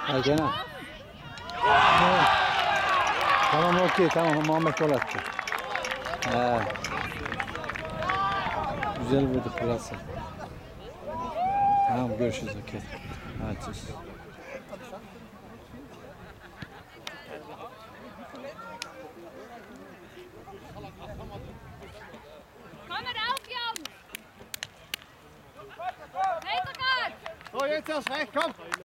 Ha gene. Evet. Tamam okey tamam Muhammed gol attı. He. Güzel vurdu burası. Tamam görüşürüz okey. Hadi. So, jetzt erst recht, komm!